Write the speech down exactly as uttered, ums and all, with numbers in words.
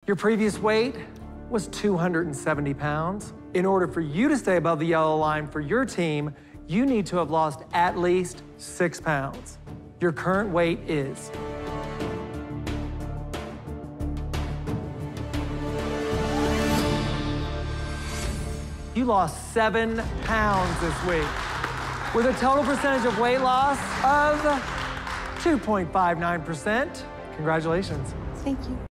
Your previous weight was two hundred seventy pounds. In order for you to stay above the yellow line for your team, you need to have lost at least six pounds. Your current weight is you lost seven pounds this week, with a total percentage of weight loss of two point five nine percent. Congratulations. Thank you.